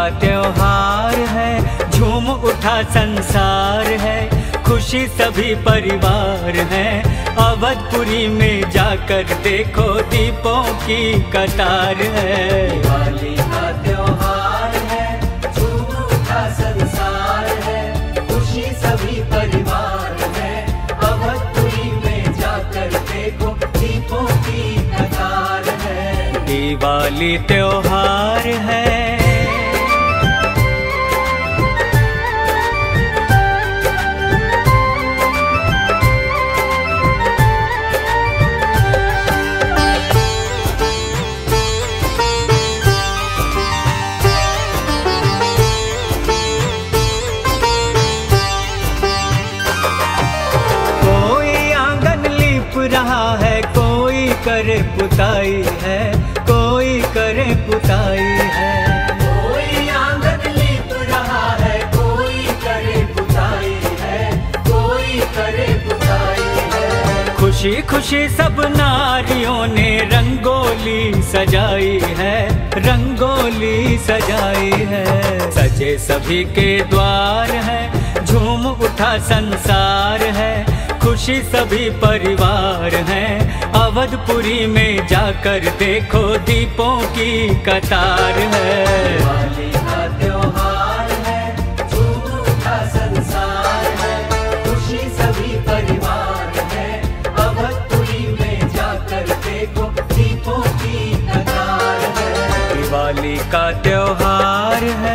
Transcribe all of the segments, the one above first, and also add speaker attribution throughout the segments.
Speaker 1: त्योहार है, झूम उठा संसार है, खुशी सभी परिवार है। अवधपुरी में जाकर देखो दीपों की कतार है।
Speaker 2: दिवाली का त्योहार है, झूम उठा संसार है, खुशी सभी परिवार है। अवधपुरी में जाकर देखो दीपों की कतार है।
Speaker 1: दिवाली त्योहार है। रहा है कोई करे पुताई है, कोई करे पुताई है।
Speaker 2: कोई आंगन लीप रहा है, कोई करे पुताई है, कोई करे पुताई है।
Speaker 1: खुशी खुशी सब नारियों ने रंगोली सजाई है, रंगोली सजाई है। सजे सभी के द्वार है, झूम उठा संसार है, खुशी सभी परिवार हैं। अवधपुरी में जाकर देखो दीपों की कतार है।
Speaker 2: दिवाली का त्योहार है, झूम उठा संसार है, खुशी सभी परिवार है। अवधपुरी में जाकर देखो दीपों की कतार है।
Speaker 1: दिवाली का त्योहार है।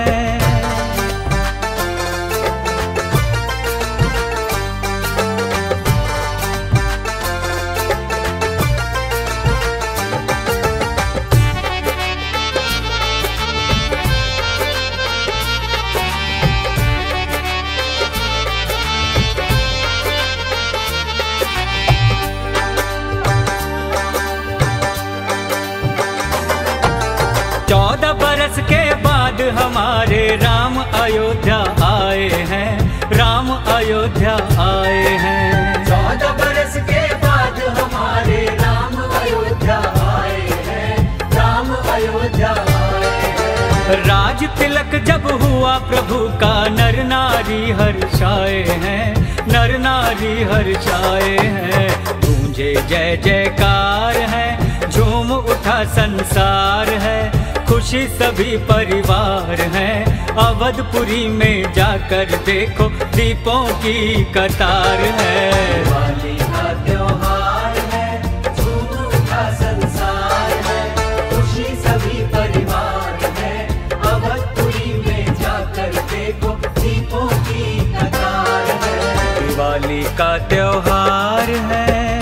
Speaker 1: बरस के बाद हमारे राम अयोध्या आए हैं, राम अयोध्या आए हैं।
Speaker 2: 14 बरस के बाद हमारे राम अयोध्या आए हैं, राम अयोध्या आए हैं।
Speaker 1: राज तिलक जब हुआ प्रभु का नर नारी हर्षाए हैं, नर नारी हर्षाए हैं। गूंजे जय जयकार है, झूम उठा संसार है, खुशी सभी परिवार हैं। अवधपुरी में जाकर देखो दीपों की कतार है।
Speaker 2: दिवाली का त्योहार है, झूम उठा संसार है, खुशी सभी परिवार है। अवधपुरी में जाकर देखो दीपों की कतार है।
Speaker 1: दिवाली का त्योहार है।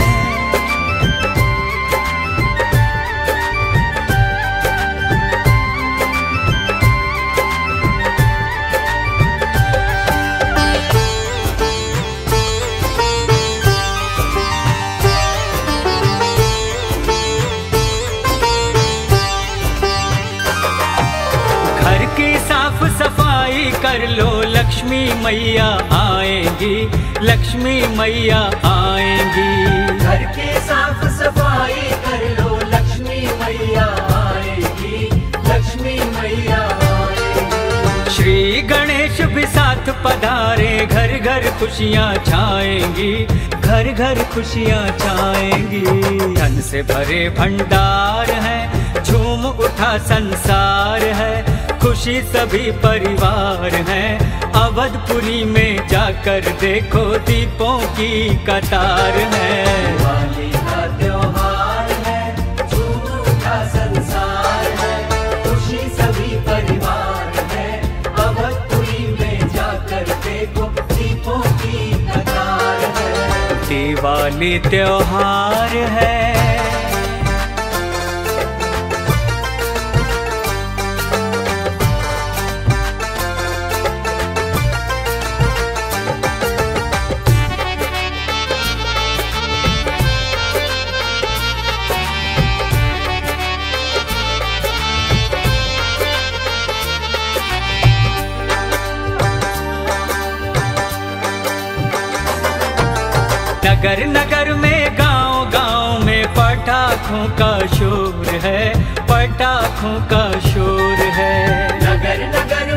Speaker 1: साफ सफाई कर लो, लक्ष्मी मैया आएंगी, लक्ष्मी मैया आएंगी।
Speaker 2: घर की साफ सफाई कर लो, लक्ष्मी मैया आएंगी, लक्ष्मी मैया आएंगी।
Speaker 1: श्री गणेश भी साथ पधारे, घर घर खुशियाँ छाएंगी, घर घर खुशियाँ छाएंगी। धन से भरे भंडार है, झूम उठा संसार है, खुशी सभी परिवार हैं। अवधपुरी में जाकर देखो दीपों की कतार है।
Speaker 2: दिवाली का त्योहार है, झूम उठा संसार है, खुशी सभी परिवार है। अवधपुरी में जाकर देखो दीपों की कतार है।
Speaker 1: दिवाली त्योहार है। नगर नगर में गांव गांव में पटाखों का शोर है, पटाखों का शोर है।
Speaker 2: नगर नगर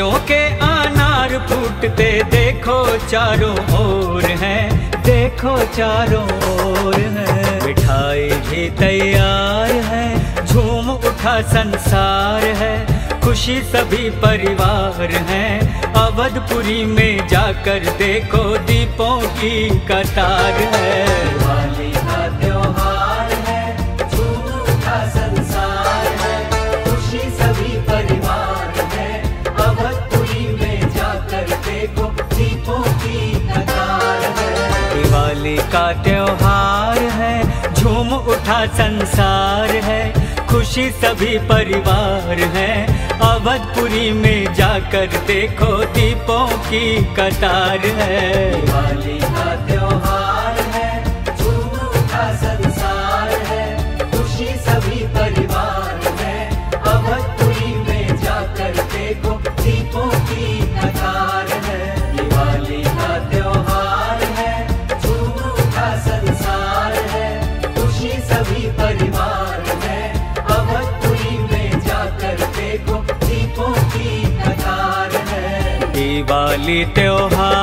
Speaker 1: दीपों के अनार फूटते देखो चारों ओर है, देखो चारों ओर है। मिठाई भी तैयार है, झूम उठा संसार है, खुशी सभी परिवार है। अवधपुरी में जाकर देखो दीपों की कतार है।
Speaker 2: दिवाली का त्योहार है, झूम उठा संसार है, खुशी सभी परिवार है। अवधपुरी में जाकर देखो दीपों की कतार है।
Speaker 1: दिवाली का त्योहार है, झूम उठा संसार है, खुशी सभी परिवार है। अवधपुरी में जाकर देखो दीपों की कतार है।
Speaker 2: दिवाली का त्योहार है, झूम उठा संसार है, खुशी सभी परिवार है। अवधपुरी में जाकर देखो दीपों की कतार है। दिवाली का त्योहार है, झूम उठा संसार है, खुशी सभी परिवार है। अवधपुरी में जाकर देखो दीपों की कतार है।
Speaker 1: दिवाली त्योहार